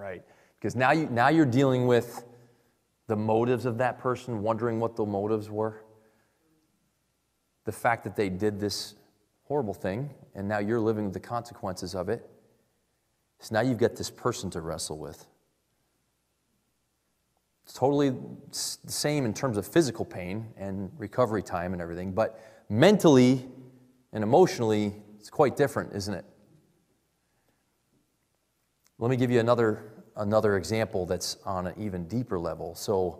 right? Because now you're dealing with the motives of that person, wondering what the motives were. The fact that they did this horrible thing, and now you're living the consequences of it. So now you've got this person to wrestle with. It's totally the same in terms of physical pain and recovery time and everything, but mentally and emotionally, it's quite different, isn't it? Let me give you another example that's on an even deeper level. So,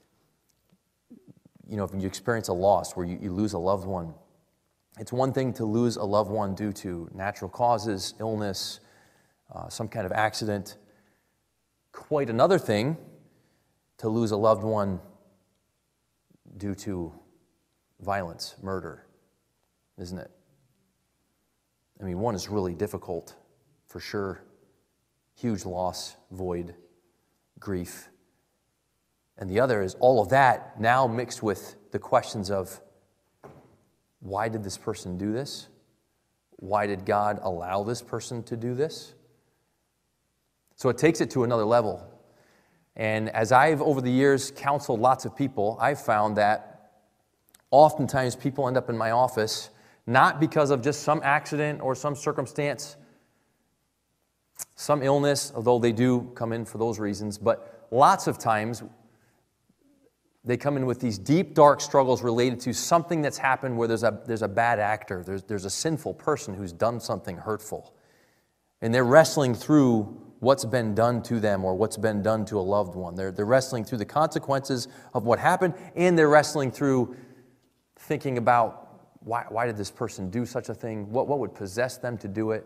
if you experience a loss where you lose a loved one, it's one thing to lose a loved one due to natural causes, illness, some kind of accident. Quite another thing to lose a loved one due to violence, murder, isn't it? I mean, one is really difficult, for sure. Huge loss, void, grief. And the other is all of that now mixed with the questions of, why did this person do this? Why did God allow this person to do this? So it takes it to another level. And as I've, over the years, counseled lots of people, I've found that oftentimes people end up in my office not because of just some accident or some circumstance, some illness, although they do come in for those reasons, but lots of times they come in with these deep, dark struggles related to something that's happened where there's a bad actor, there's a sinful person who's done something hurtful. And they're wrestling through what's been done to them or what's been done to a loved one. They're wrestling through the consequences of what happened, and they're wrestling through thinking about why did this person do such a thing? What would possess them to do it?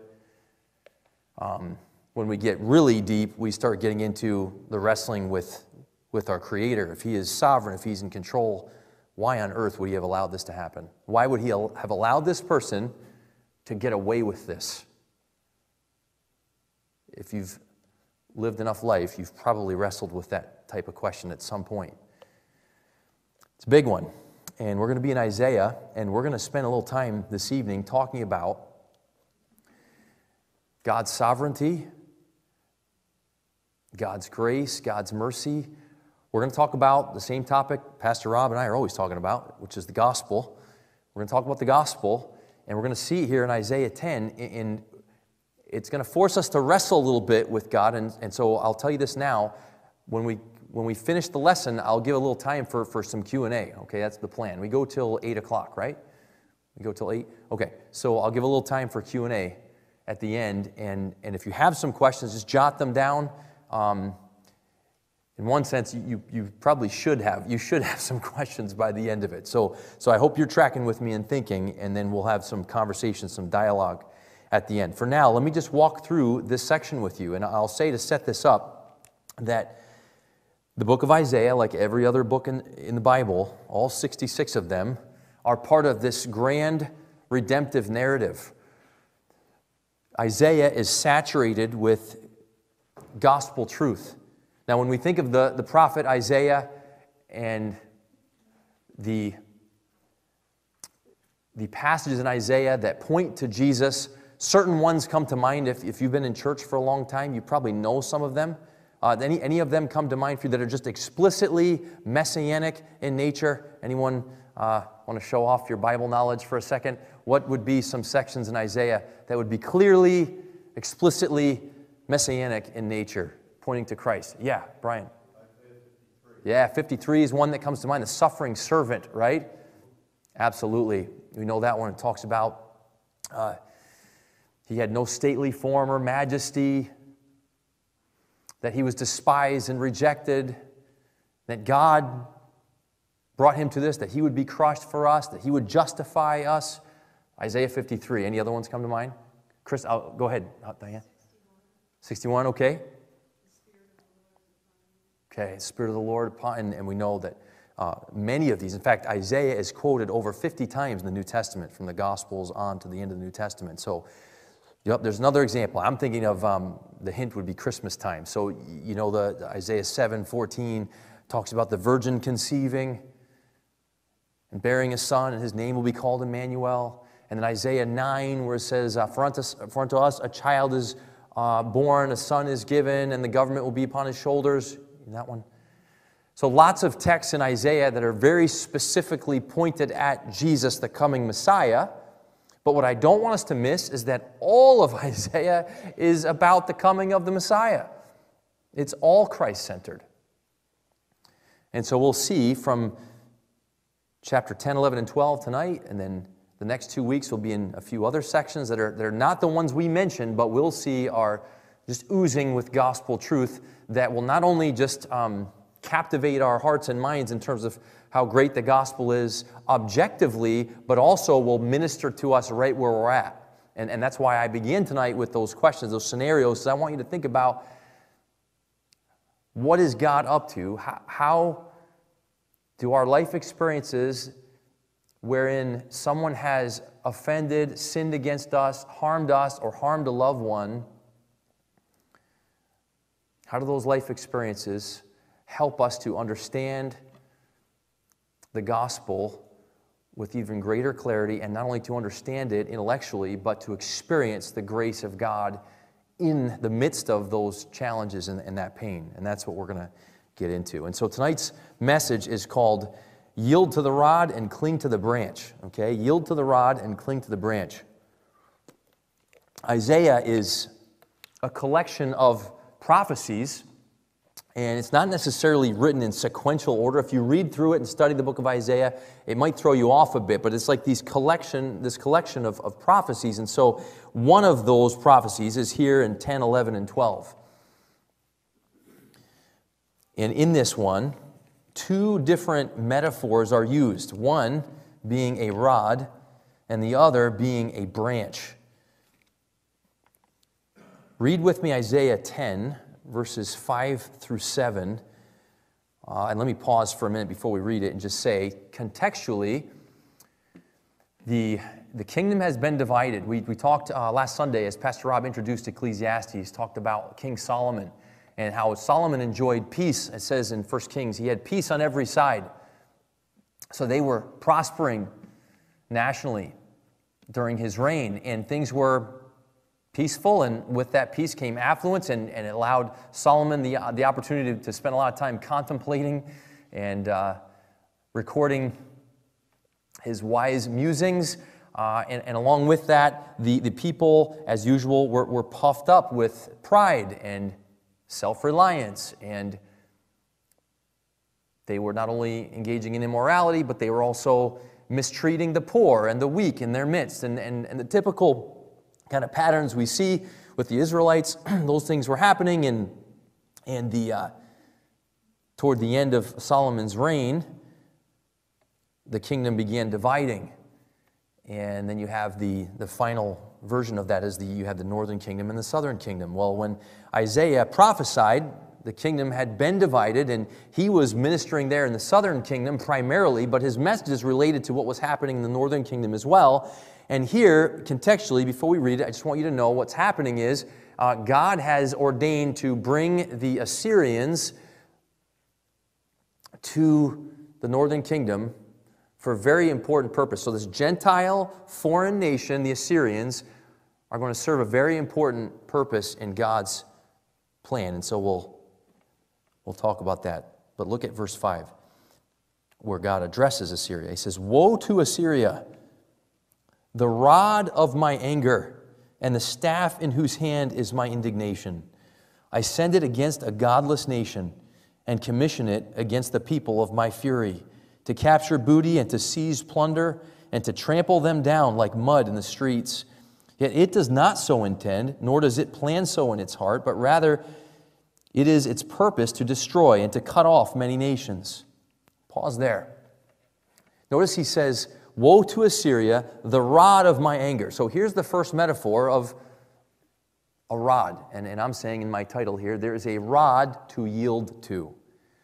When we get really deep, we start getting into the wrestling with our Creator. If He is sovereign, if He's in control, why on earth would He have allowed this to happen? Why would He have allowed this person to get away with this? If you've lived enough life, you've probably wrestled with that type of question at some point. It's a big one. And we're going to be in Isaiah, and we're going to spend a little time this evening talking about God's sovereignty, God's grace, God's mercy. We're going to talk about the same topic Pastor Rob and I are always talking about, which is the gospel. We're going to talk about the gospel, and we're going to see here in Isaiah 10, and it's going to force us to wrestle a little bit with God, and so I'll tell you this now. When we finish the lesson, I'll give a little time for some Q&A. Okay, that's the plan. We go till 8 o'clock, right? We go till 8? Okay, so I'll give a little time for Q&A at the end, and if you have some questions, just jot them down. In one sense, you probably should have some questions by the end of it. So I hope you're tracking with me and thinking, and then we'll have some conversation, some dialogue at the end. For now, let me just walk through this section with you, and I'll say to set this up that the book of Isaiah, like every other book in the Bible, all 66 of them, are part of this grand redemptive narrative. Isaiah is saturated with gospel truth. Now, when we think of the prophet Isaiah and the passages in Isaiah that point to Jesus, certain ones come to mind. If you've been in church for a long time, you probably know some of them. Any of them come to mind for you that are just explicitly messianic in nature? Anyone want to show off your Bible knowledge for a second? What would be some sections in Isaiah that would be clearly, explicitly messianic in nature, pointing to Christ? Yeah, Brian. Yeah, 53 is one that comes to mind, the suffering servant, right? Absolutely. We know that one. It talks about he had no stately form or majesty, that he was despised and rejected, that God brought him to this, that he would be crushed for us, that he would justify us. Isaiah 53. Any other ones come to mind? Chris, go ahead, Diane. 61, okay. Okay, Spirit of the Lord upon, and we know that many of these, in fact, Isaiah is quoted over 50 times in the New Testament, from the Gospels on to the end of the New Testament. So, yep, there's another example. I'm thinking of, the hint would be Christmas time. So, you know, the Isaiah 7:14 talks about the virgin conceiving and bearing a son, and his name will be called Emmanuel. And then Isaiah 9, where it says, for unto us a child is born, a son is given, and the government will be upon his shoulders. That one. So lots of texts in Isaiah that are very specifically pointed at Jesus, the coming Messiah. But what I don't want us to miss is that all of Isaiah is about the coming of the Messiah. It's all Christ-centered. And so we'll see from chapter 10, 11, and 12 tonight, and then the next 2 weeks will be in a few other sections that are not the ones we mentioned, but we'll see are just oozing with gospel truth that will not only just captivate our hearts and minds in terms of how great the gospel is objectively, but also will minister to us right where we're at. And that's why I began tonight with those questions, those scenarios, because I want you to think about what is God up to? How do our life experiences wherein someone has offended, sinned against us, or harmed a loved one, how do those life experiences help us to understand the gospel with even greater clarity, and not only to understand it intellectually, but to experience the grace of God in the midst of those challenges and that pain? And that's what we're going to get into. And so tonight's message is called Yield to the Rod and Cling to the Branch. Okay? Yield to the rod and cling to the branch. Isaiah is a collection of prophecies, and it's not necessarily written in sequential order. If you read through it and study the book of Isaiah, it might throw you off a bit, but it's like this collection of prophecies. And so one of those prophecies is here in 10, 11, and 12. And in this one, two different metaphors are used, one being a rod and the other being a branch. Read with me Isaiah 10, verses 5 through 7. And let me pause for a minute before we read it and just say, contextually, the kingdom has been divided. We talked last Sunday, as Pastor Rob introduced Ecclesiastes, talked about King Solomon and how Solomon enjoyed peace. It says in 1 Kings, he had peace on every side. So they were prospering nationally during his reign, and things were peaceful, and with that peace came affluence, and it allowed Solomon the opportunity to spend a lot of time contemplating and recording his wise musings. And along with that, the people, as usual, were puffed up with pride and self-reliance, and they were not only engaging in immorality, but they were also mistreating the poor and the weak in their midst. And the typical kind of patterns we see with the Israelites, those things were happening, and toward the end of Solomon's reign, the kingdom began dividing. And then you have the final version of that is you have the northern kingdom and the southern kingdom. Well, when Isaiah prophesied, the kingdom had been divided, and he was ministering there in the southern kingdom primarily, but his message is related to what was happening in the northern kingdom as well. And here, contextually, before we read it, I just want you to know what's happening is God has ordained to bring the Assyrians to the northern kingdom for a very important purpose. So this Gentile foreign nation, the Assyrians, are going to serve a very important purpose in God's plan. And so we'll talk about that. But look at verse 5, where God addresses Assyria. He says, "Woe to Assyria, the rod of my anger, and the staff in whose hand is my indignation. I send it against a godless nation, and commission it against the people of my fury, to capture booty and to seize plunder, and to trample them down like mud in the streets. Yet it does not so intend, nor does it plan so in its heart, but rather it is its purpose to destroy and to cut off many nations." Pause there. Notice he says, "Woe to Assyria, the rod of my anger." So here's the first metaphor of a rod. And I'm saying in my title here, there is a rod to yield to.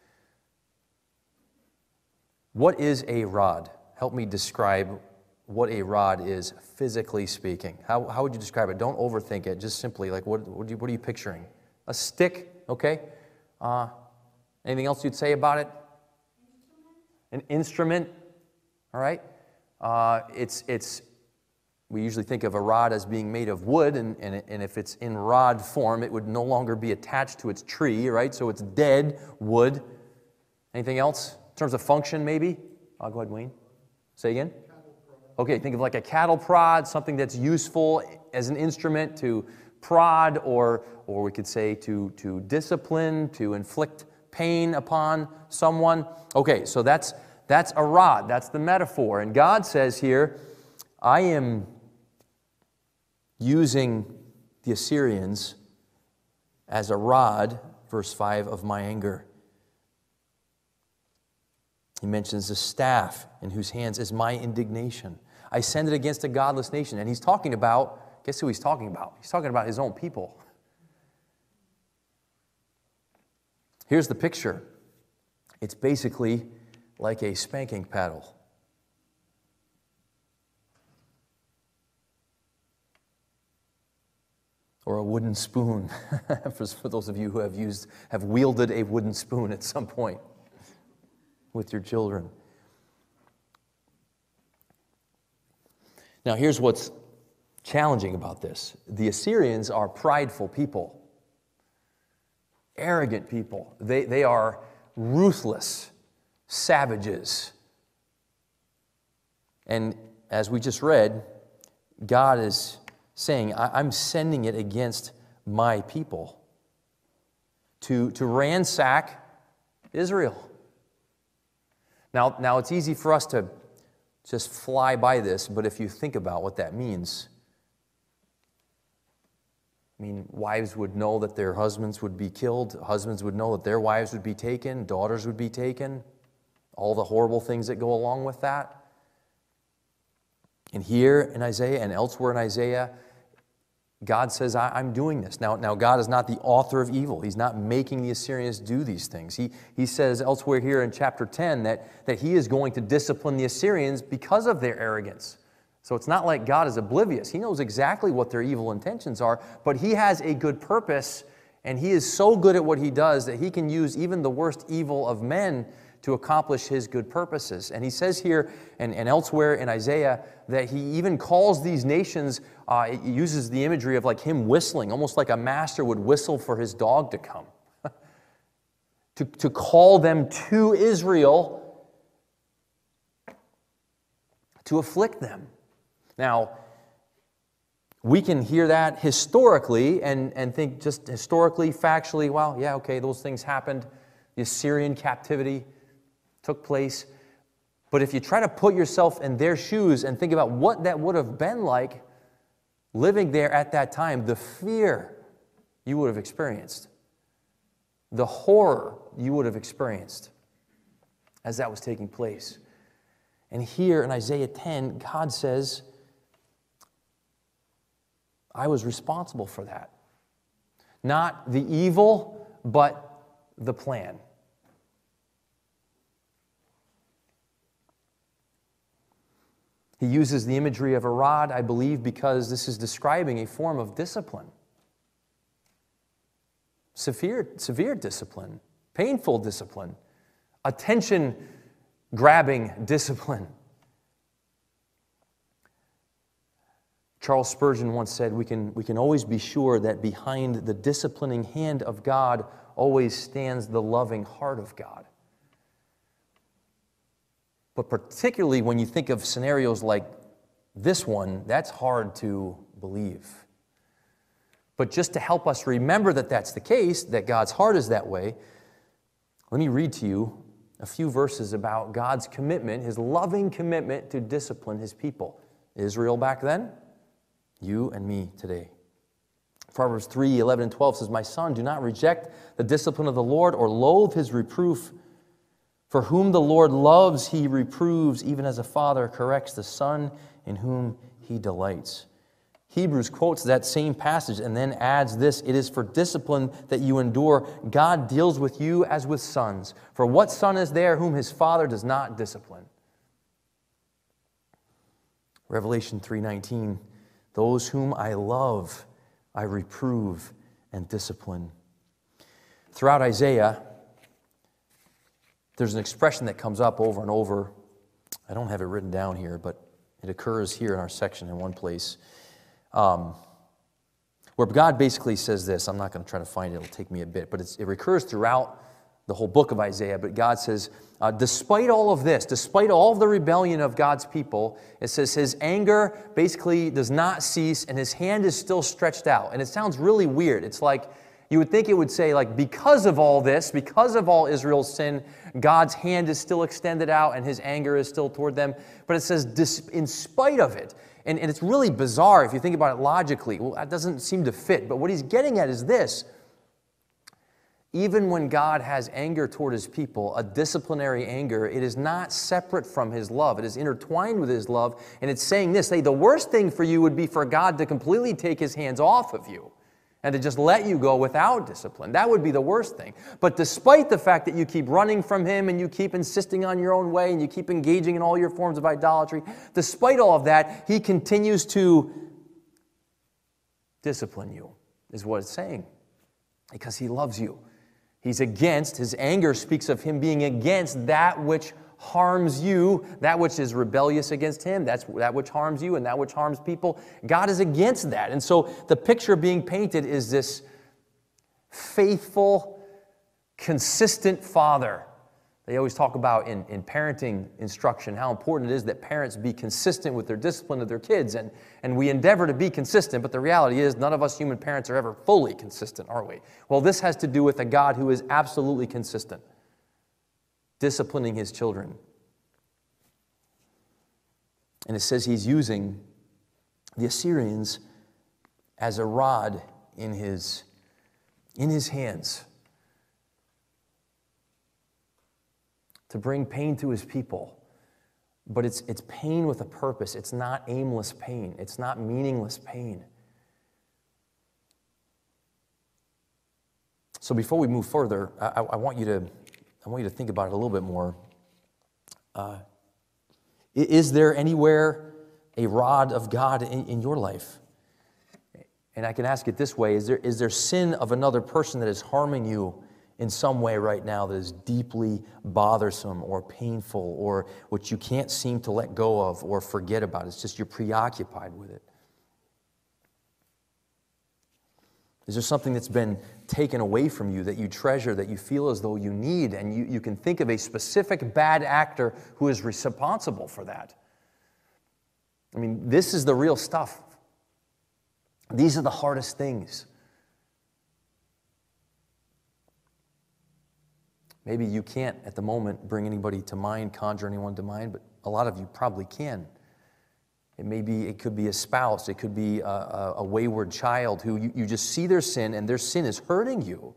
What is a rod? Help me describe what a rod is, physically speaking. How would you describe it? Don't overthink it. Just simply, like, what are you picturing? A stick, okay? Anything else you'd say about it? An instrument, all right? It's we usually think of a rod as being made of wood, and if it's in rod form, it would no longer be attached to its tree, right? So it's dead wood. Anything else? In terms of function, maybe? Go ahead, Wayne. Say again? Okay, think of like a cattle prod, something that's useful as an instrument to prod, or we could say to discipline, to inflict pain upon someone. Okay, so that's a rod. That's the metaphor. And God says here, I am using the Assyrians as a rod, verse 5, of my anger. He mentions the staff in whose hands is my indignation. I send it against a godless nation. And he's talking about, guess who he's talking about? He's talking about his own people. Here's the picture. It's basically like a spanking paddle. Or a wooden spoon, for those of you who have wielded a wooden spoon at some point with your children. Now, here's what's challenging about this. The Assyrians are prideful people, arrogant people. They are ruthless savages. And as we just read, God is saying, I'm sending it against my people to ransack Israel. Now, it's easy for us to just fly by this, but if you think about what that means, I mean, wives would know that their husbands would be killed, husbands would know that their wives would be taken, daughters would be taken, all the horrible things that go along with that. And here in Isaiah and elsewhere in Isaiah, God says, I'm doing this. Now, God is not the author of evil. He's not making the Assyrians do these things. He says elsewhere here in chapter 10 that he is going to discipline the Assyrians because of their arrogance. So it's not like God is oblivious. He knows exactly what their evil intentions are, but he has a good purpose, and he is so good at what he does that he can use even the worst evil of men to accomplish his good purposes. And he says here and elsewhere in Isaiah that he even calls these nations, it uses the imagery of like him whistling, almost like a master would whistle for his dog to come. to call them to Israel to afflict them. Now, we can hear that historically and think just historically, factually, well, yeah, okay, those things happened. The Assyrian captivity took place. But if you try to put yourself in their shoes and think about what that would have been like living there at that time, the fear you would have experienced, the horror you would have experienced as that was taking place. And here in Isaiah 10, God says, I was responsible for that. Not the evil, but the plan. He uses the imagery of a rod, I believe, because this is describing a form of discipline. Severe discipline, painful discipline, attention-grabbing discipline. Charles Spurgeon once said, we can always be sure that behind the disciplining hand of God always stands the loving heart of God. But particularly when you think of scenarios like this one, that's hard to believe. But just to help us remember that that's the case, that God's heart is that way, let me read to you a few verses about God's commitment, his loving commitment to discipline his people. Israel back then, you and me today. Proverbs 3:11 and 12 says, My son, do not reject the discipline of the Lord or loathe his reproof. For whom the Lord loves, he reproves, even as a father corrects the son in whom he delights. Hebrews quotes that same passage and then adds this, It is for discipline that you endure. God deals with you as with sons. For what son is there whom his father does not discipline? Revelation 3:19, Those whom I love, I reprove and discipline. Throughout Isaiah, there's an expression that comes up over and over. I don't have it written down here, but It occurs here in our section in one place, where God basically says this. I'm not going to try to find it. It'll take me a bit. But it recurs throughout the whole book of Isaiah. But God says, despite all of this, despite all of the rebellion of God's people, it says his anger basically does not cease and his hand is still stretched out. And it sounds really weird. It's like, you would think it would say, like, because of all this, because of all Israel's sin, God's hand is still extended out and his anger is still toward them. But it says, in spite of it. And it's really bizarre if you think about it logically. Well, that doesn't seem to fit. But what he's getting at is this. Even when God has anger toward his people, a disciplinary anger, it is not separate from his love. It is intertwined with his love. And it's saying this, the worst thing for you would be for God to completely take his hands off of you and to just let you go without discipline. That would be the worst thing. But despite the fact that you keep running from him and you keep insisting on your own way and you keep engaging in all your forms of idolatry, despite all of that, he continues to discipline you, is what it's saying, because he loves you. He's against, his anger speaks of him being against that which harms you, that which is rebellious against him, that's that which harms you and that which harms people. God is against that. And so the picture being painted is this faithful, consistent father. They always talk about in parenting instruction how important it is that parents be consistent with their discipline of their kids. And we endeavor to be consistent, but the reality is none of us human parents are ever fully consistent, are we? Well, this has to do with a God who is absolutely consistent, disciplining his children. And it says he's using the Assyrians as a rod in his hands to bring pain to his people. But it's pain with a purpose. It's not aimless pain. It's not meaningless pain. So before we move further, I want you to think about it a little bit more. Is there anywhere a rod of God in your life? And I can ask it this way. Is there sin of another person that is harming you in some way right now that is deeply bothersome or painful or which you can't seem to let go of or forget about? It's just you're preoccupied with it. Is there something that's been taken away from you that you treasure, that you feel as though you need, and you can think of a specific bad actor who is responsible for that? I mean, this is the real stuff. These are the hardest things. Maybe you can't, at the moment, bring anybody to mind, conjure anyone to mind, but a lot of you probably can. It could be a spouse, it could be a wayward child who you just see their sin, and their sin is hurting you.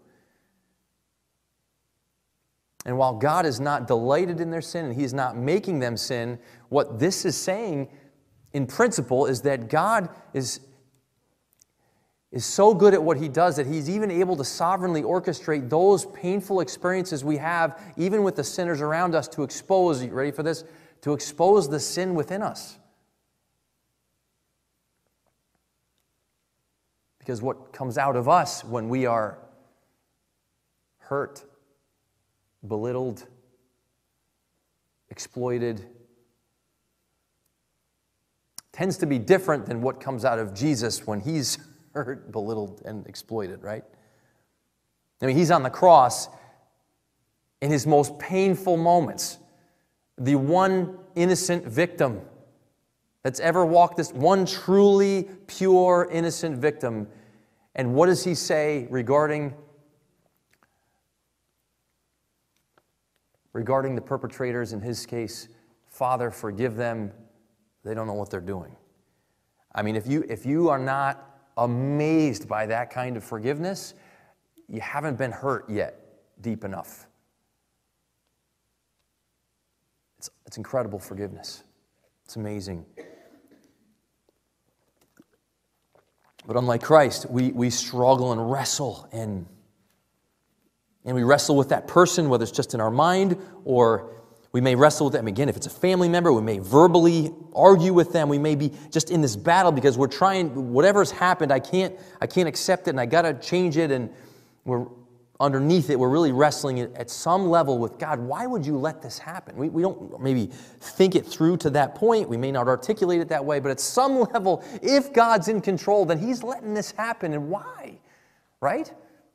And while God is not delighted in their sin, and he's not making them sin, what this is saying, in principle, is that God is so good at what he does that he's even able to sovereignly orchestrate those painful experiences we have, even with the sinners around us, to expose, you ready for this? To expose the sin within us. Because what comes out of us when we are hurt, belittled, exploited, tends to be different than what comes out of Jesus when he's hurt, belittled, and exploited, right? I mean, he's on the cross in his most painful moments. The one innocent victim that's ever walked this, one truly pure, innocent victim. And what does he say regarding the perpetrators in his case? Father, forgive them. They don't know what they're doing. I mean, if you are not amazed by that kind of forgiveness, you haven't been hurt yet deep enough. It's incredible forgiveness. It's amazing. But unlike Christ, we struggle and wrestle, and we wrestle with that person, whether it's just in our mind, or we may wrestle with them. Again, if it's a family member, we may verbally argue with them. We may be just in this battle because we're trying, whatever's happened, I can't accept it, and I got to change it, and we're underneath it, we're really wrestling at some level with God. Why would you let this happen? We don't maybe think it through to that point. We may not articulate it that way, but at some level, if God's in control, then He's letting this happen. And why? Right?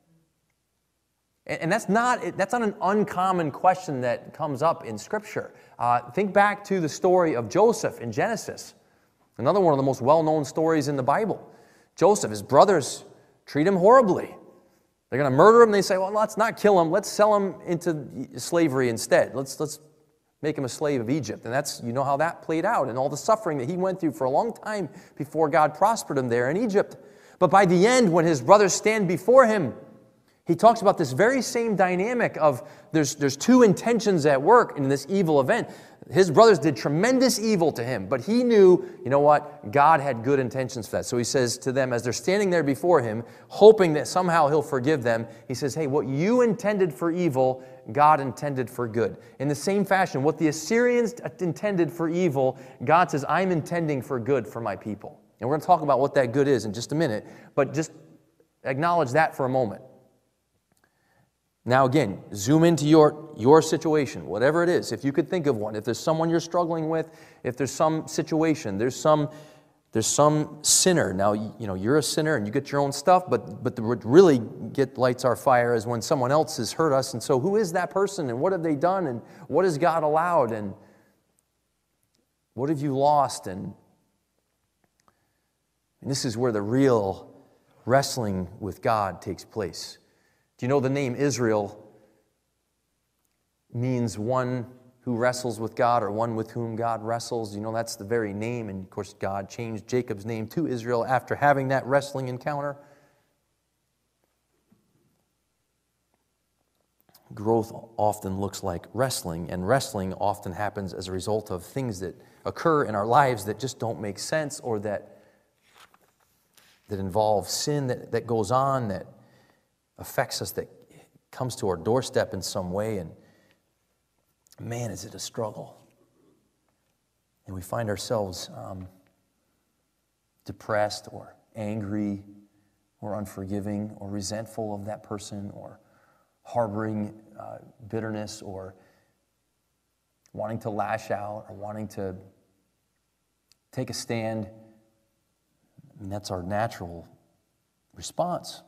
And that's not an uncommon question that comes up in Scripture. Think back to the story of Joseph in Genesis. Another one of the most well-known stories in the Bible. Joseph, his brothers treat him horribly. They're going to murder him. They say, well, let's not kill him. Let's sell him into slavery instead. Let's make him a slave of Egypt. And that's, you know how that played out and all the suffering that he went through for a long time before God prospered him there in Egypt. But by the end, when his brothers stand before him, he talks about this very same dynamic of there's two intentions at work in this evil event. His brothers did tremendous evil to him, but he knew, you know what, God had good intentions for that. So he says to them, as they're standing there before him, hoping that somehow he'll forgive them, he says, hey, what you intended for evil, God intended for good. In the same fashion, what the Assyrians intended for evil, God says, I'm intending for good for my people. And we're going to talk about what that good is in just a minute, but just acknowledge that for a moment. Now again, zoom into your situation, whatever it is. If you could think of one, if there's someone you're struggling with, if there's some situation, there's some sinner. Now, you know, you're a sinner and you get your own stuff, but what really lights our fire is when someone else has hurt us. And so who is that person and what have they done and what has God allowed and what have you lost? And this is where the real wrestling with God takes place. Do you know the name Israel means one who wrestles with God or one with whom God wrestles? You know, that's the very name. And of course, God changed Jacob's name to Israel after having that wrestling encounter. Growth often looks like wrestling, and wrestling often happens as a result of things that occur in our lives that just don't make sense or that involve sin that goes on, that affects us, that comes to our doorstep in some way, and man, is it a struggle. And we find ourselves depressed or angry or unforgiving or resentful of that person or harboring bitterness or wanting to lash out or wanting to take a stand. I mean, that's our natural response.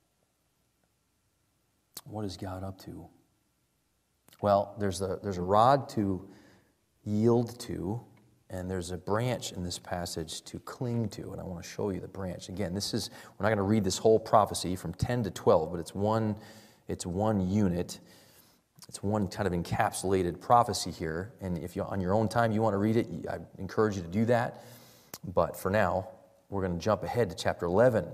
What is God up to? Well, there's a rod to yield to, and there's a branch in this passage to cling to, and I want to show you the branch. Again, we're not going to read this whole prophecy from 10 to 12, but it's one unit. It's one kind of encapsulated prophecy here, and if you on your own time you want to read it, I encourage you to do that. But for now, we're going to jump ahead to chapter 11.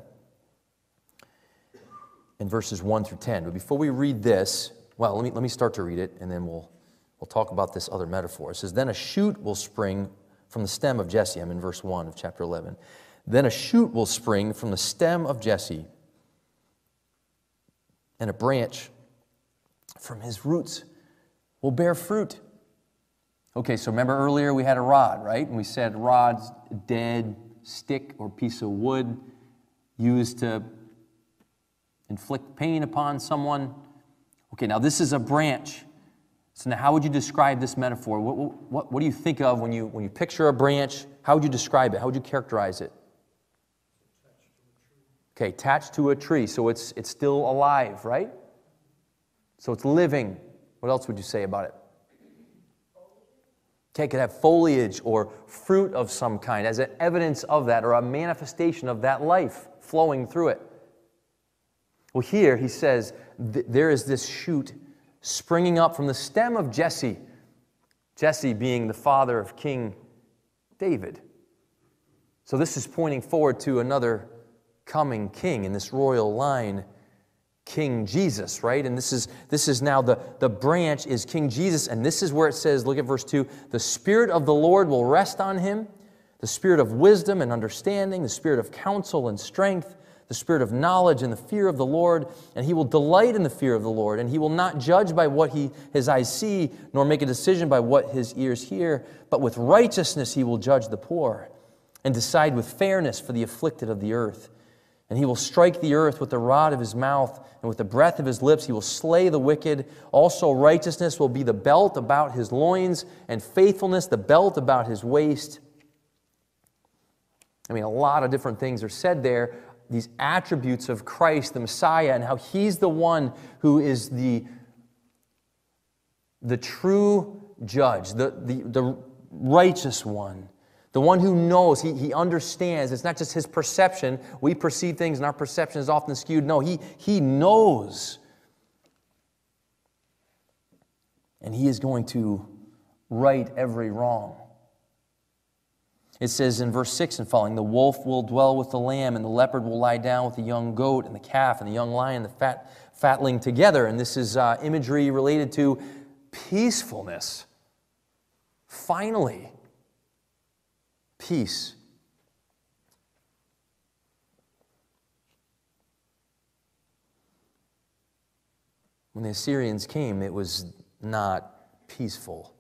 In verses 1 through 10. But before we read this, well, let me start to read it, and then we'll talk about this other metaphor. It says, then a shoot will spring from the stem of Jesse. I'm in verse 1 of chapter 11. Then a shoot will spring from the stem of Jesse, and a branch from his roots will bear fruit. Okay, so remember earlier we had a rod, right? And we said rod's dead stick or piece of wood used to inflict pain upon someone. Okay, now this is a branch. So now how would you describe this metaphor? What do you think of when you picture a branch? How would you describe it? How would you characterize it? Okay, attached to a tree. So it's still alive, right? So it's living. What else would you say about it? Okay, it could have foliage or fruit of some kind as an evidence of that or a manifestation of that life flowing through it. Well, here he says there is this shoot springing up from the stem of Jesse, Jesse being the father of King David. So this is pointing forward to another coming king in this royal line, King Jesus, right? And this is now the branch is King Jesus, and this is where it says, look at verse 2, the Spirit of the Lord will rest on him, the Spirit of wisdom and understanding, the Spirit of counsel and strength, the Spirit of knowledge and the fear of the Lord, and he will delight in the fear of the Lord, and he will not judge by what his eyes see, nor make a decision by what his ears hear, but with righteousness he will judge the poor, and decide with fairness for the afflicted of the earth. And he will strike the earth with the rod of his mouth, and with the breath of his lips he will slay the wicked. Also righteousness will be the belt about his loins, and faithfulness the belt about his waist. I mean, a lot of different things are said there. These attributes of Christ, the Messiah, and how he's the one who is the true judge, the righteous one. The one who knows, he understands. It's not just his perception. We perceive things and our perception is often skewed. No, he knows. And he is going to right every wrong. It says in verse 6 and following, the wolf will dwell with the lamb, and the leopard will lie down with the young goat, and the calf and the young lion, the fatling together. And this is imagery related to peacefulness. Finally, peace. When the Assyrians came, it was not peaceful.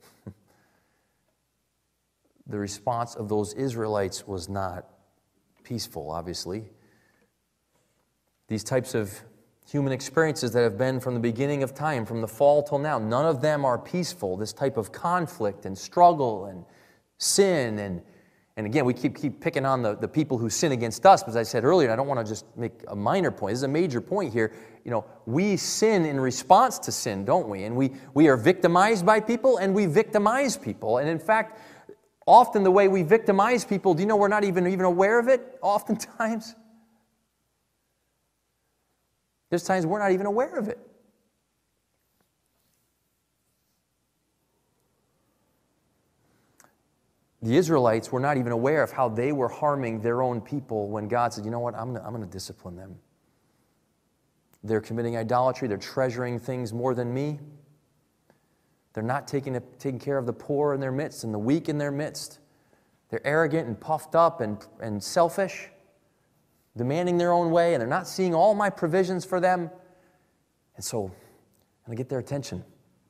The response of those Israelites was not peaceful, obviously. These types of human experiences that have been from the beginning of time, from the fall till now, none of them are peaceful. This type of conflict and struggle and sin and again, we keep picking on the people who sin against us, but as I said earlier, I don't want to just make a minor point. This is a major point here. You know, we sin in response to sin, don't we? And we are victimized by people, and we victimize people. And in fact, often the way we victimize people, do you know we're not even aware of it oftentimes? There's times we're not even aware of it. The Israelites were not even aware of how they were harming their own people when God said, you know what, I'm going to discipline them. They're committing idolatry. They're treasuring things more than me. They're not taking care of the poor in their midst and the weak in their midst. They're arrogant and puffed up and selfish, demanding their own way, and they're not seeing all my provisions for them. And so I'm going to get their attention.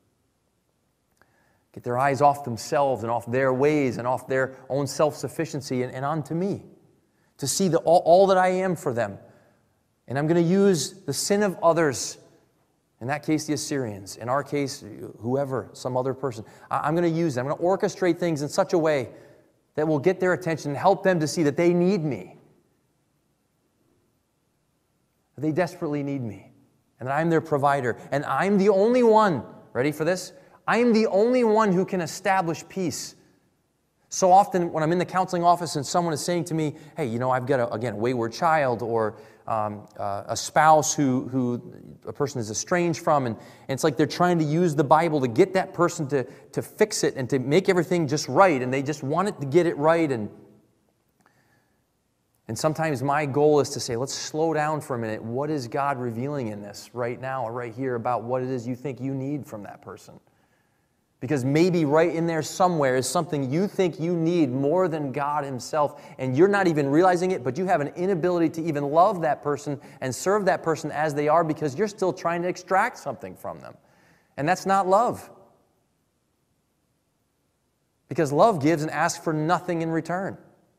Get their eyes off themselves and off their ways and off their own self-sufficiency and onto me, to see all that I am for them. And I'm going to use the sin of others, in that case the Assyrians, in our case whoever, some other person. I'm going to use them. I'm going to orchestrate things in such a way that will get their attention and help them to see that they need me. They desperately need me. And that I'm their provider. And I'm the only one, ready for this? I am the only one who can establish peace. So often when I'm in the counseling office and someone is saying to me, hey, you know, I've got a wayward child, or a spouse who a person is estranged from, and it's like they're trying to use the Bible to get that person to fix it and to make everything just right, and they just want it to get it right. And sometimes my goal is to say, let's slow down for a minute. What is God revealing in this right now or right here about what it is you think you need from that person? Because maybe right in there somewhere is something you think you need more than God himself, and you're not even realizing it, but you have an inability to even love that person and serve that person as they are because you're still trying to extract something from them. And that's not love. Because love gives and asks for nothing in return.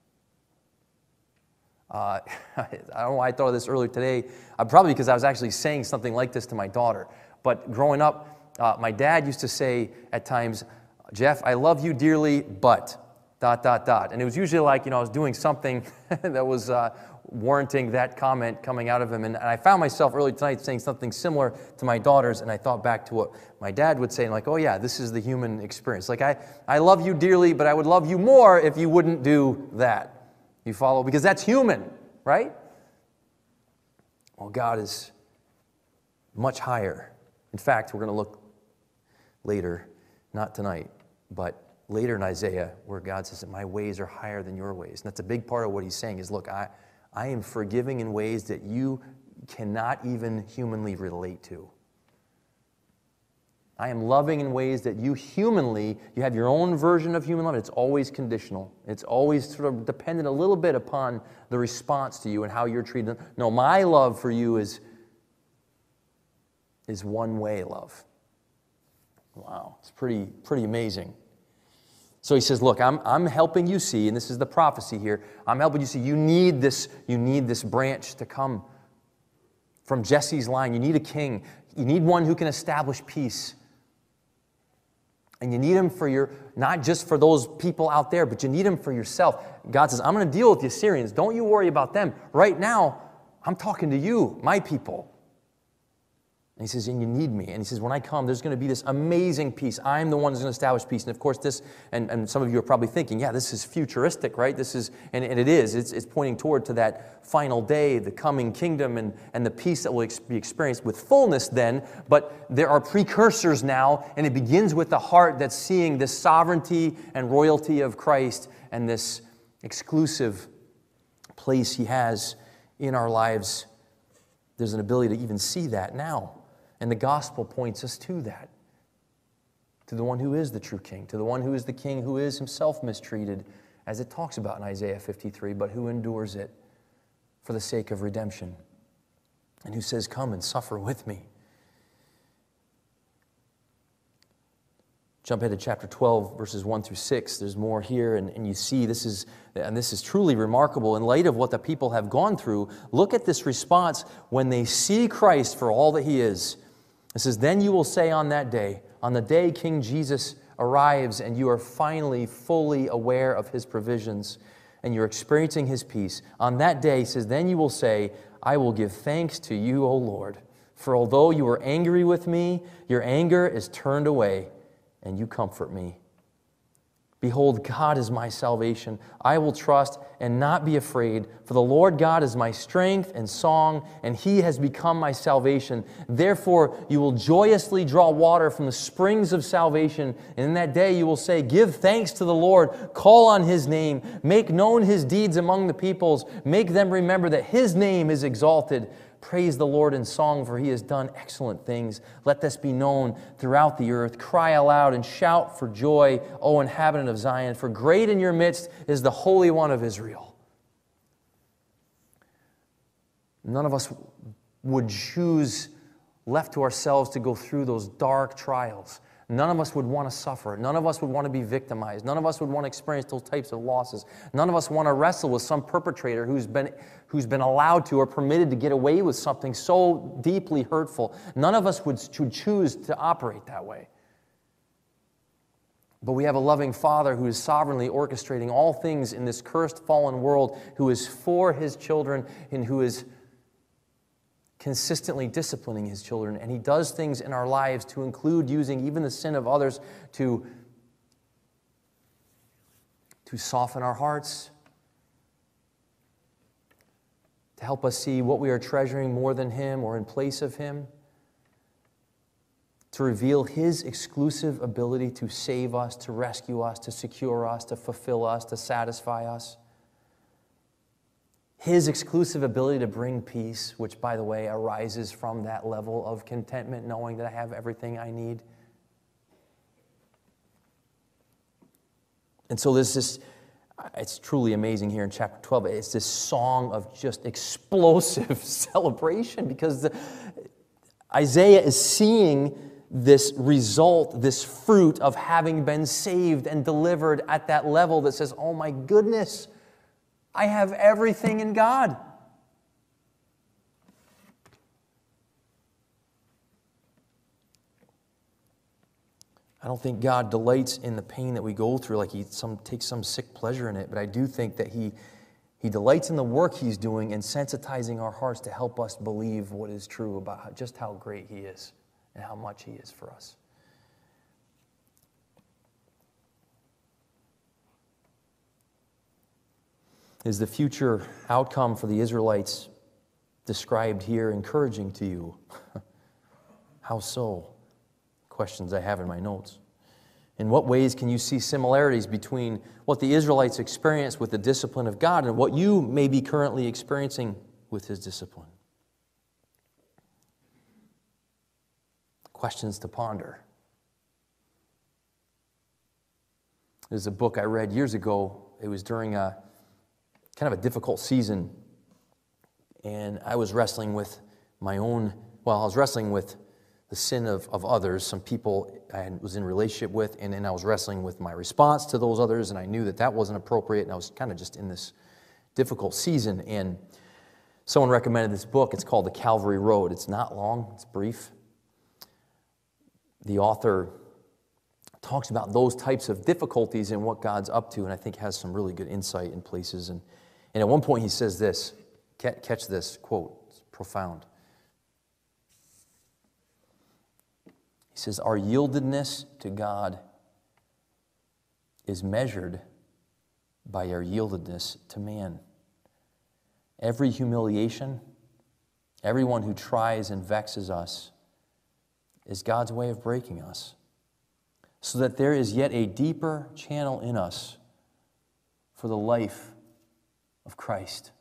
I don't know why I thought of this earlier today. Probably because I was actually saying something like this to my daughter. But growing up, my dad used to say at times, Jeff, I love you dearly, but ... And it was usually like, I was doing something that was warranting that comment coming out of him. And I found myself early tonight saying something similar to my daughters, and I thought back to what my dad would say, and like, oh yeah, this is the human experience. Like, I love you dearly, but I would love you more if you wouldn't do that. You follow? Because that's human, right? Well, God is much higher. In fact, we're going to look later, not tonight, but later in Isaiah, where God says that my ways are higher than your ways. And that's a big part of what he's saying is, look, I am forgiving in ways that you cannot even humanly relate to. I am loving in ways that you have your own version of human love. It's always conditional. It's always sort of dependent a little bit upon the response to you and how you're treated. No, my love for you is one-way love. Wow, it's pretty amazing. So he says, look, I'm helping you see, and this is the prophecy here, I'm helping you see, you need this branch to come from Jesse's line. You need a king. You need one who can establish peace. And you need him for not just for those people out there, but you need him for yourself. God says, I'm going to deal with the Assyrians. Don't you worry about them. Right now, I'm talking to you, my people. And he says, and you need me. And he says, when I come, there's going to be this amazing peace. I'm the one who's going to establish peace. And of course, this, and some of you are probably thinking, yeah, this is futuristic, right? This is, and it is. It's pointing toward to that final day, the coming kingdom, and the peace that will be experienced with fullness then. But there are precursors now, and it begins with the heart that's seeing this sovereignty and royalty of Christ and this exclusive place he has in our lives. There's an ability to even see that now. And the gospel points us to that, to the one who is the true king, to the one who is the king who is himself mistreated, as it talks about in Isaiah 53, but who endures it for the sake of redemption, and who says, come and suffer with me. Jump ahead to chapter 12, verses 1 through 6. There's more here, and you see this is truly remarkable. In light of what the people have gone through, look at this response when they see Christ for all that he is. It says, then you will say on that day, on the day King Jesus arrives and you are finally fully aware of his provisions and you're experiencing his peace, on that day, he says, then you will say, I will give thanks to you, O Lord, for although you were angry with me, your anger is turned away, and you comfort me. Behold, God is my salvation. I will trust and not be afraid, for the Lord God is my strength and song, and he has become my salvation. Therefore, you will joyously draw water from the springs of salvation, and in that day you will say, give thanks to the Lord, call on his name, make known his deeds among the peoples, make them remember that his name is exalted. Praise the Lord in song, for he has done excellent things. Let this be known throughout the earth. Cry aloud and shout for joy, O inhabitant of Zion, for great in your midst is the Holy One of Israel. None of us would choose, left to ourselves, to go through those dark trials. None of us would want to suffer. None of us would want to be victimized. None of us would want to experience those types of losses. None of us want to wrestle with some perpetrator who's been allowed to or permitted to get away with something so deeply hurtful. None of us would choose to operate that way. But we have a loving Father who is sovereignly orchestrating all things in this cursed, fallen world, who is for his children and who is consistently disciplining his children. And he does things in our lives to include using even the sin of others to soften our hearts, to help us see what we are treasuring more than him or in place of him, to reveal his exclusive ability to save us, to rescue us, to secure us, to fulfill us, to satisfy us. His exclusive ability to bring peace, which, by the way, arises from that level of contentment, knowing that I have everything I need. And so there's this, it's truly amazing here in chapter 12. It's this song of just explosive celebration, because Isaiah is seeing this result, this fruit of having been saved and delivered at that level that says, oh my goodness, I have everything in God. I don't think God delights in the pain that we go through, like he takes some sick pleasure in it, but I do think that he delights in the work he's doing and sensitizing our hearts to help us believe what is true about just how great he is and how much he is for us. Is the future outcome for the Israelites described here encouraging to you? How so? Questions I have in my notes. In what ways can you see similarities between what the Israelites experienced with the discipline of God and what you may be currently experiencing with his discipline? Questions to ponder. There's a book I read years ago. It was during a kind of a difficult season, and I was wrestling with my own, I was wrestling with the sin of others, some people I was in relationship with, and I was wrestling with my response to those others, and I knew that that wasn't appropriate, and I was kind of just in this difficult season. And someone recommended this book. It's called The Calvary Road. It's not long. It's brief. The author talks about those types of difficulties and what God's up to, and I think has some really good insight in places. And at one point he says this, catch this quote, it's profound. He says, our yieldedness to God is measured by our yieldedness to man. Every humiliation, everyone who tries and vexes us is God's way of breaking us, so that there is yet a deeper channel in us for the life of Christ.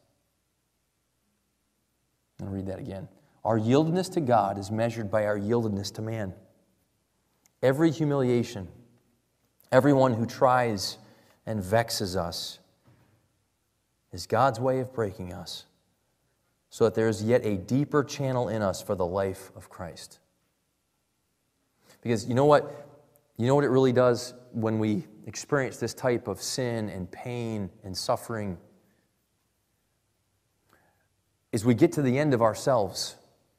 I'm going to read that again. Our yieldedness to God is measured by our yieldedness to man. Every humiliation, everyone who tries and vexes us is God's way of breaking us, so that there is yet a deeper channel in us for the life of Christ. Because you know what? You know what it really does when we experience this type of sin and pain and suffering? Is we get to the end of ourselves.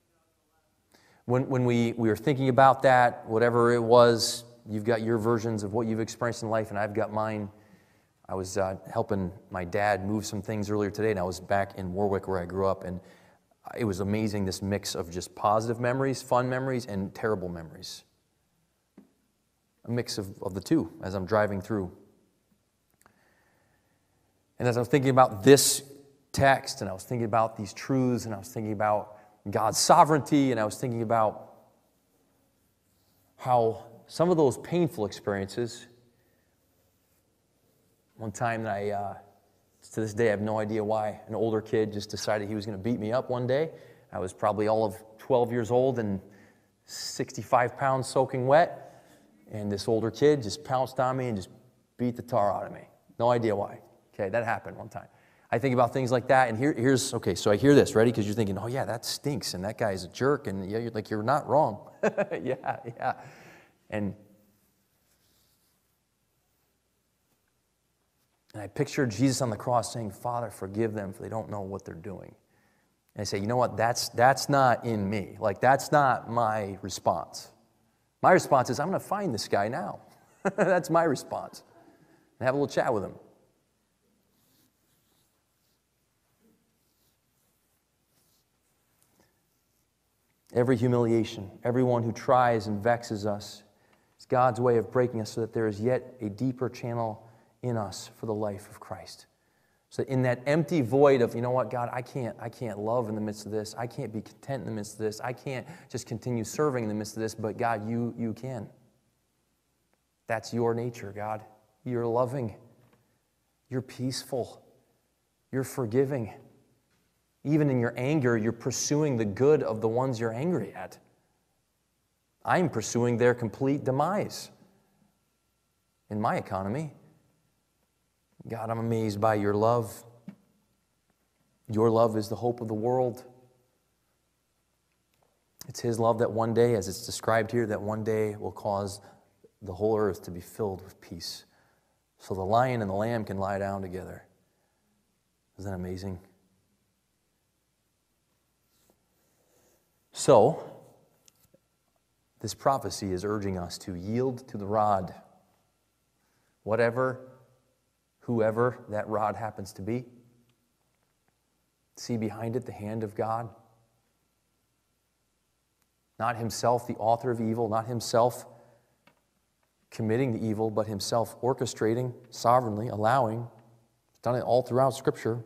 When we are thinking about that, whatever it was, you've got your versions of what you've experienced in life, and I've got mine. I was helping my dad move some things earlier today, and I was back in Warwick where I grew up, and it was amazing, this mix of just positive memories, fun memories, and terrible memories. A mix of the two as I'm driving through. And as I was thinking about this text, and I was thinking about these truths, and I was thinking about God's sovereignty, and I was thinking about how some of those painful experiences, one time that to this day I have no idea why, an older kid just decided he was going to beat me up one day. I was probably all of 12 years old and 65 pounds soaking wet, and this older kid just pounced on me and just beat the tar out of me. No idea why. Okay, that happened one time. I think about things like that, and here's, okay, so I hear this, ready? Because you're thinking, oh yeah, that stinks, and that guy's a jerk, and yeah, you're not wrong. Yeah. And I pictured Jesus on the cross saying, Father, forgive them, for they don't know what they're doing. And I say, you know what, that's not in me. Like, that's not my response. My response is, I'm going to find this guy now. That's my response. And have a little chat with him. Every humiliation, everyone who tries and vexes us, is God's way of breaking us so that there is yet a deeper channel in us for the life of Christ. So in that empty void of, you know what, God, I can't love in the midst of this. I can't be content in the midst of this. I can't just continue serving in the midst of this, but God, you can. That's your nature, God. You're loving. You're peaceful. You're forgiving. Even in your anger, you're pursuing the good of the ones you're angry at. I'm pursuing their complete demise in my economy. God, I'm amazed by your love. Your love is the hope of the world. It's His love that one day, as it's described here, that one day will cause the whole earth to be filled with peace. So the lion and the lamb can lie down together. Isn't that amazing? So, this prophecy is urging us to yield to the rod. Whatever, whoever that rod happens to be. See behind it the hand of God. Not himself the author of evil, not himself committing the evil, but himself orchestrating, sovereignly, allowing. He's done it all throughout Scripture.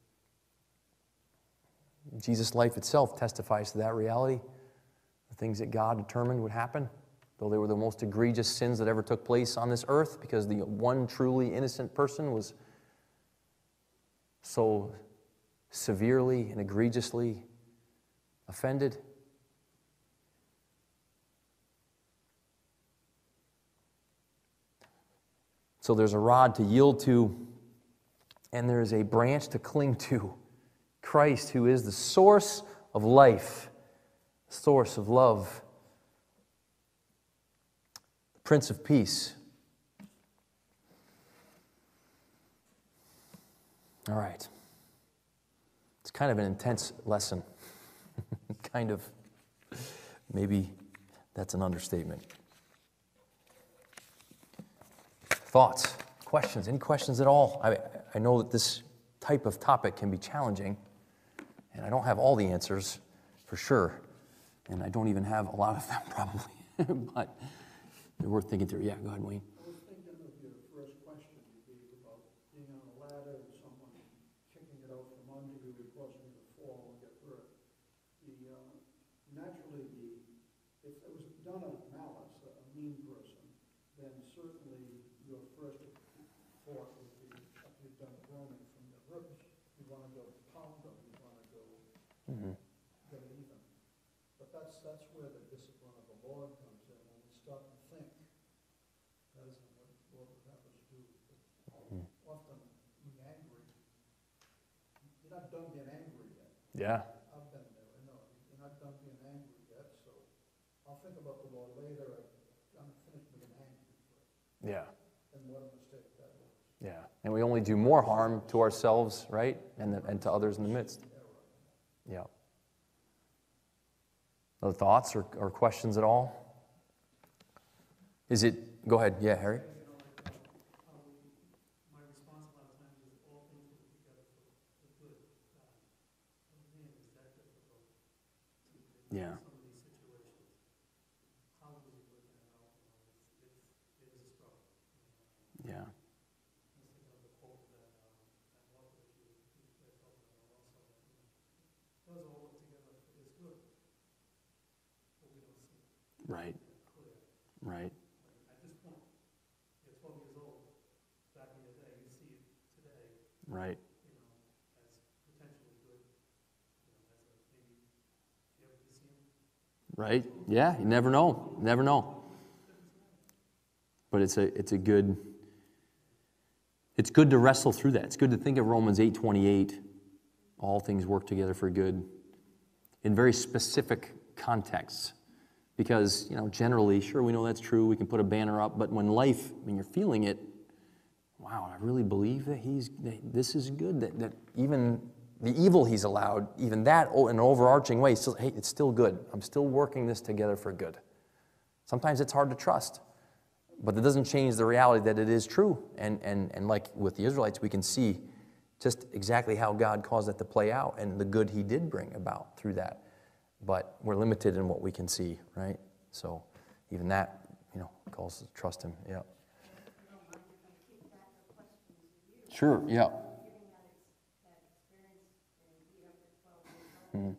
Jesus' life itself testifies to that reality. The things that God determined would happen, though they were the most egregious sins that ever took place on this earth, because the one truly innocent person was so severely and egregiously offended. So there's a rod to yield to, and there's a branch to cling to. Christ, who is the source of life, source of love, Prince of Peace. All right. It's kind of an intense lesson. Kind of. Maybe that's an understatement. Thoughts, questions, any questions at all? I know that this type of topic can be challenging, and I don't have all the answers, for sure, and I don't even have a lot of them, probably, but they're worth thinking through. Yeah, go ahead, Wayne. I was thinking of your first question you gave about being on a ladder and someone kicking it out from under you and causing you to fall and get hurt. Naturally, if it was done out of malice, a mean person, then certainly your first thought would be, after you've done the groaning from the ribs, you want to go pound them, you want to go get it even. But that's where the discipline of the Lord comes in, when we stop and think. That isn't what the Lord would have us do. Often, being angry, you're not done being angry yet. Yeah. I've been there, I know. You're not done being angry yet, so I'll think about the Lord later. I'm finished being angry. Yeah. And what a mistake that was. Yeah. And we only do more harm to ourselves, right? And to others in the midst. Yeah. Other thoughts or questions at all? Is it, go ahead. Yeah, Harry? My response a lot of times is all things work together for good. Man, is that difficult to Yeah. some of these situations. How do we work that out? It is a struggle. Yeah. I was thinking of the quote that author that you guys talked about also. It does all work together for his good, but we don't see it Right. clear. Right. At this point, you're 12 years old. Back in your day, you see it today. Right. As potentially good, as a maybe, if you ever see him. Right. Yeah. You never know. Never know. But it's good to wrestle through that. It's good to think of Romans 8:28. All things work together for good in very specific contexts. Because, generally, sure, we know that's true. We can put a banner up. But when you're feeling it, wow, I really believe that this is good. That even the evil he's allowed, even that in an overarching way, still, hey, it's still good. I'm still working this together for good. Sometimes it's hard to trust. But that doesn't change the reality that it is true. And like with the Israelites, we can see just exactly how God caused that to play out and the good he did bring about through that. But we're limited in what we can see, right? So even that, calls us to trust him. Yeah. Sure, yeah. Mm-hmm.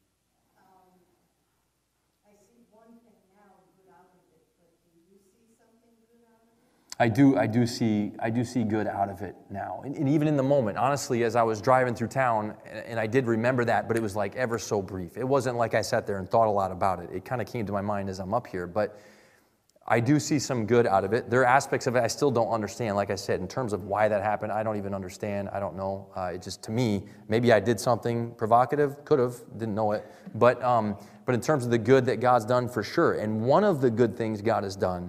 I do see good out of it now. And even in the moment, honestly, as I was driving through town, and I did remember that, but it was like ever so brief. It wasn't like I sat there and thought a lot about it. It kind of came to my mind as I'm up here, but I do see some good out of it. There are aspects of it I still don't understand. Like I said, in terms of why that happened, I don't even understand. I don't know. It just, to me, maybe I did something provocative, could have, didn't know it. But in terms of the good that God's done, for sure. And one of the good things God has done,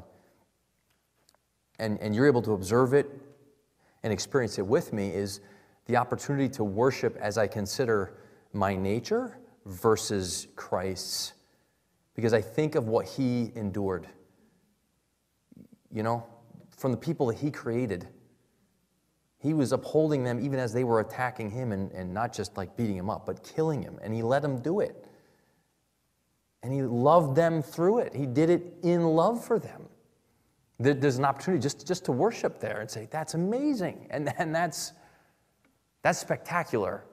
and you're able to observe it and experience it with me, is the opportunity to worship as I consider my nature versus Christ's. Because I think of what he endured, from the people that he created. He was upholding them even as they were attacking him and not just like beating him up, but killing him. And he let them do it. And he loved them through it. He did it in love for them. There's an opportunity just to worship there and say, that's amazing. And that's spectacular.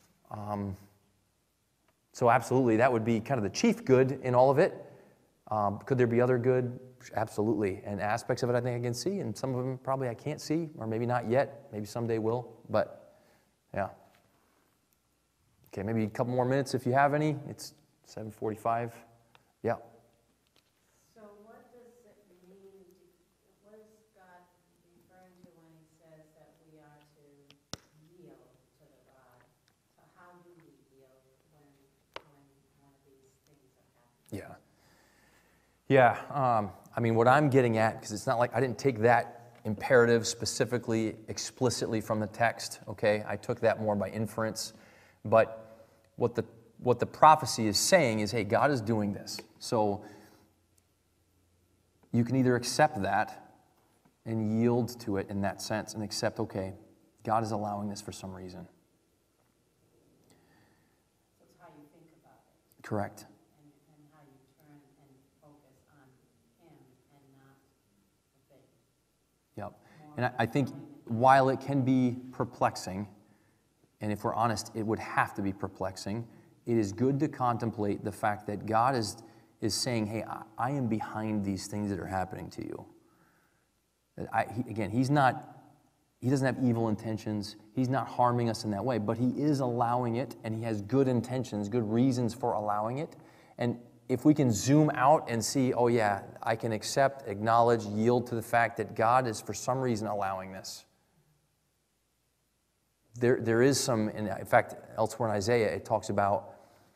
So absolutely, that would be kind of the chief good in all of it. Could there be other good? Absolutely. And aspects of it I think I can see, and some of them probably I can't see, or maybe not yet. Maybe someday will. But, yeah. Okay, maybe a couple more minutes if you have any. It's 7:45. Yeah. So what does it mean, what is God referring to when he says that we are to yield to the God? So how do we yield when one of these things are happening? Yeah. Yeah. I mean, what I'm getting at, because it's not like I didn't take that imperative specifically, explicitly from the text, okay? I took that more by inference. But what the prophecy is saying is, hey, God is doing this. So you can either accept that and yield to it in that sense and accept, okay, God is allowing this for some reason. So it's how you think about it. Correct. And how you turn and focus on him and not the thing. Yep. And I think while it can be perplexing, and if we're honest, it would have to be perplexing, it is good to contemplate the fact that God is saying, hey, I am behind these things that are happening to you. Again, he doesn't have evil intentions. He's not harming us in that way, but he is allowing it, and he has good intentions, good reasons for allowing it. And if we can zoom out and see, oh yeah, I can accept, acknowledge, yield to the fact that God is for some reason allowing this. There is some, in fact, elsewhere in Isaiah, it talks about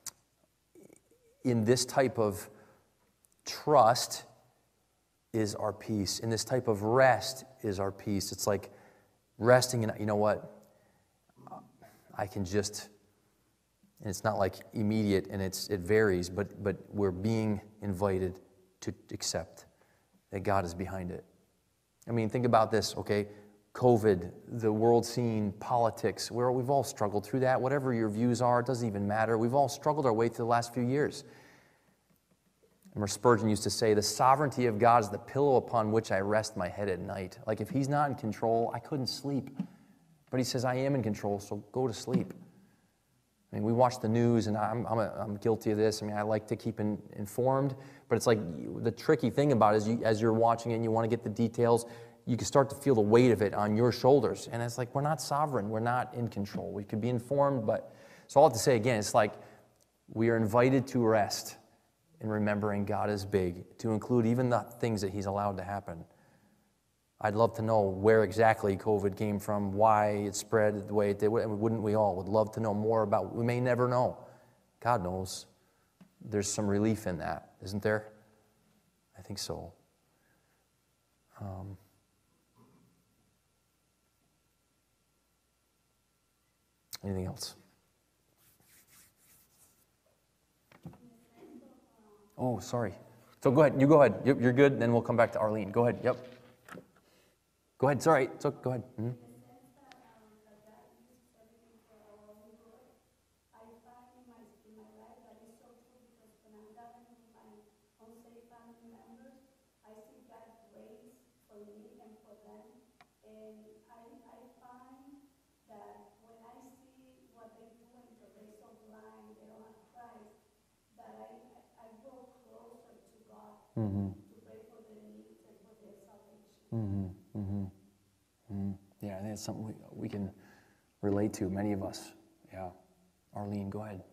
in this type of trust is our peace. In this type of rest is our peace. It's like resting in, you know what, I can just, and it's not like immediate and it varies, but we're being invited to accept that God is behind it. I mean, think about this, okay? COVID, the world scene, politics, we've all struggled through that. Whatever your views are, it doesn't even matter. We've all struggled our way through the last few years. Remember Spurgeon used to say, the sovereignty of God is the pillow upon which I rest my head at night. Like if he's not in control, I couldn't sleep. But he says, I am in control, so go to sleep. I mean, we watch the news, and I'm guilty of this. I mean, I like to keep informed, but it's like the tricky thing about it is as you're watching it and you want to get the details, you can start to feel the weight of it on your shoulders. And it's like, we're not sovereign. We're not in control. We could be informed, but... So all I have to say again, it's like we are invited to rest in remembering God is big, to include even the things that he's allowed to happen. I'd love to know where exactly COVID came from, why it spread the way it did. Wouldn't we all? Would love to know more about... We may never know. God knows. There's some relief in that, isn't there? I think so. Anything else? Oh, sorry. So go ahead. You go ahead. You're good. Then we'll come back to Arlene. Go ahead. Yep. Go ahead. Sorry. So go ahead. Mm-hmm. Mm-hmm. Mm-hmm. Mm-hmm. Mm-hmm. Yeah, I think it's something we can relate to, many of us. Yeah. Arlene, go ahead.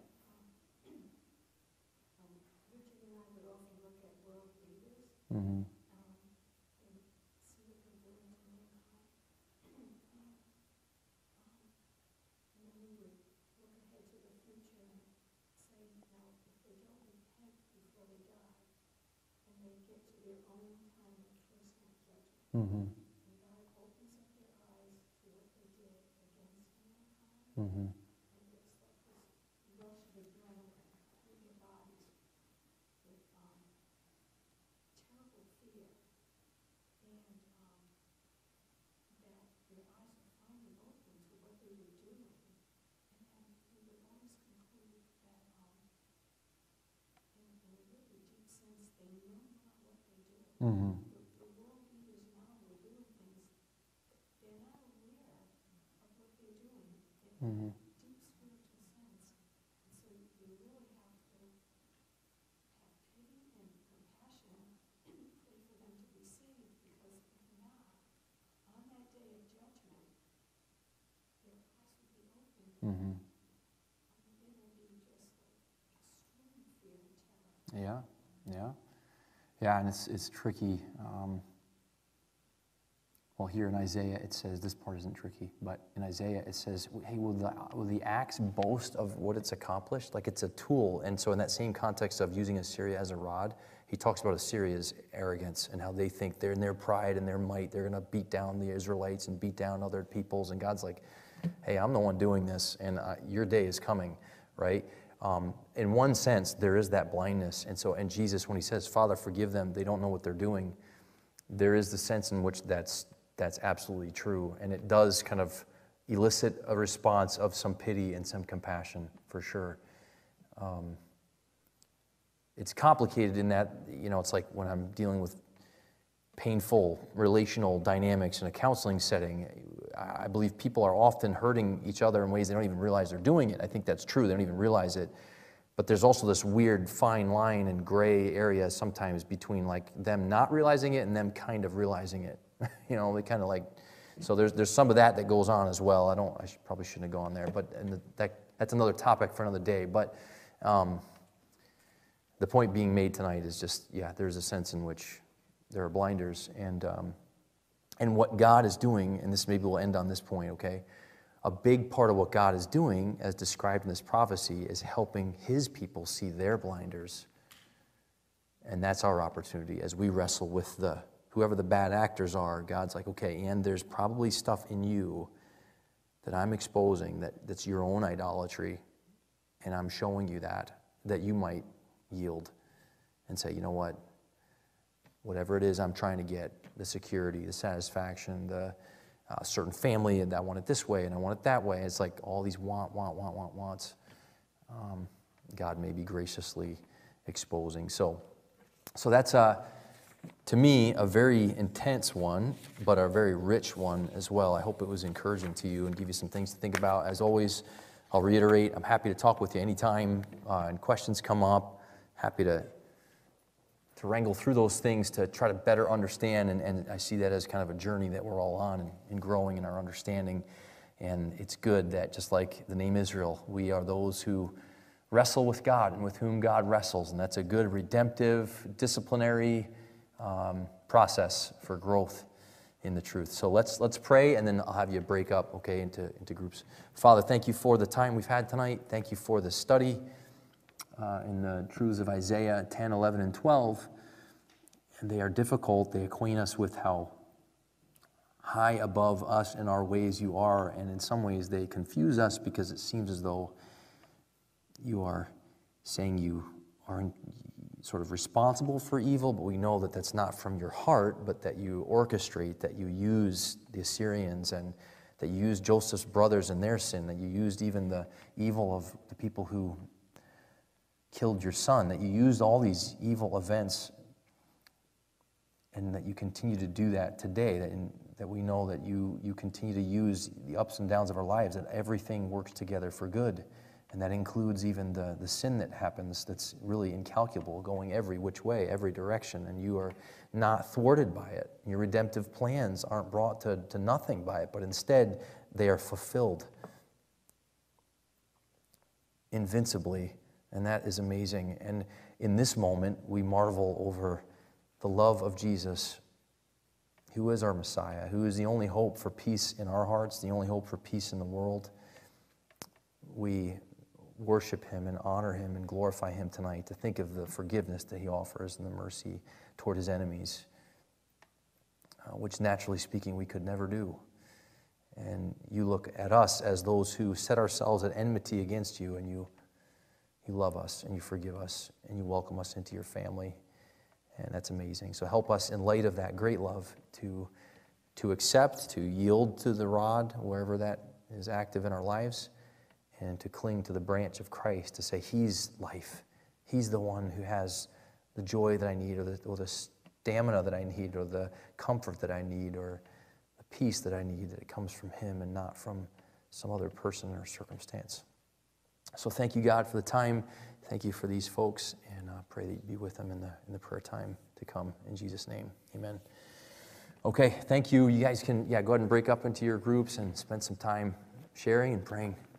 Mm-hmm. Mm-hmm. Mm-hmm. Mm-hmm. Mm-hmm. Mm-hmm. Yeah, yeah. Yeah, and it's tricky. well, here in Isaiah it says, this part isn't tricky, but in Isaiah it says, hey, will the axe boast of what it's accomplished? Like it's a tool. And so in that same context of using Assyria as a rod, he talks about Assyria's arrogance and how they think they're in their pride and their might, they're going to beat down the Israelites and beat down other peoples. And God's like, hey, I'm the one doing this, and your day is coming, right? In one sense, there is that blindness. And Jesus, when he says, Father, forgive them, they don't know what they're doing, there is the sense in which that's absolutely true. And it does kind of elicit a response of some pity and some compassion, for sure. It's complicated in that, it's like when I'm dealing with painful relational dynamics in a counseling setting, I believe people are often hurting each other in ways they don't even realize they're doing it. I think that's true. They don't even realize it. But there's also this weird fine line and gray area sometimes between like them not realizing it and them kind of realizing it. They kind of like, so there's some of that goes on as well. I probably shouldn't have gone there, but that's another topic for another day. But the point being made tonight is just, there's a sense in which there are blinders, and what God is doing, and this maybe will end on this point, okay? A big part of what God is doing, as described in this prophecy, is helping his people see their blinders. And that's our opportunity as we wrestle with whoever the bad actors are. God's like, okay, and there's probably stuff in you that I'm exposing that's your own idolatry, and I'm showing you that you might yield and say, you know what? Whatever it is I'm trying to get, the security, the satisfaction, the certain family, and I want it this way, and I want it that way. It's like all these wants. God may be graciously exposing. So that's, to me, a very intense one, but a very rich one as well. I hope it was encouraging to you and give you some things to think about. As always, I'll reiterate, I'm happy to talk with you anytime, and questions come up. Happy to wrangle through those things to try to better understand, and I see that as kind of a journey that we're all on and growing in our understanding. And it's good that, just like the name Israel, we are those who wrestle with God and with whom God wrestles, and that's a good redemptive, disciplinary process for growth in the truth. So let's pray, and then I'll have you break up, okay, into groups. Father, thank you for the time we've had tonight. Thank you for the study in the truths of Isaiah 10, 11, and 12. And they are difficult. They acquaint us with how high above us in our ways you are, and in some ways they confuse us because it seems as though you are saying you are sort of responsible for evil, but we know that that's not from your heart, but that you orchestrate, that you use the Assyrians, and that you used Joseph's brothers in their sin, that you used even the evil of the people who killed your son, that you used all these evil events, and that you continue to do that today, that we know that you continue to use the ups and downs of our lives, that everything works together for good, and that includes even the sin that happens that's really incalculable, going every which way, every direction, and you are not thwarted by it. Your redemptive plans aren't brought to nothing by it, but instead they are fulfilled invincibly. And that is amazing. And in this moment, we marvel over the love of Jesus, who is our Messiah, who is the only hope for peace in our hearts, the only hope for peace in the world. We worship him and honor him and glorify him tonight, to think of the forgiveness that he offers and the mercy toward his enemies, which naturally speaking we could never do. And you look at us as those who set ourselves at enmity against you, and you love us, and you forgive us, and you welcome us into your family, and that's amazing. So help us, in light of that great love, to accept, to yield to the rod, wherever that is active in our lives, and to cling to the branch of Christ, to say, he's life. He's the one who has the joy that I need, or the stamina that I need, or the comfort that I need, or the peace that I need, that it comes from him and not from some other person or circumstance. So thank you, God, for the time. Thank you for these folks, and pray that you be with them in the prayer time to come. In Jesus' name, amen. Okay, thank you. You guys can go ahead and break up into your groups and spend some time sharing and praying.